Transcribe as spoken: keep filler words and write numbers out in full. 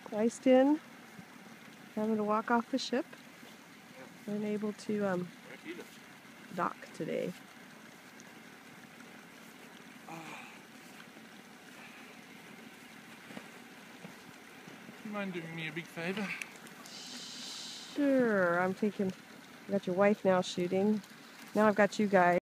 iced in, having to walk off the ship. Unable to um, dock today. You mind doing me a big favor? Sure, I'm thinking, I got your wife now shooting. Now I've got you guys.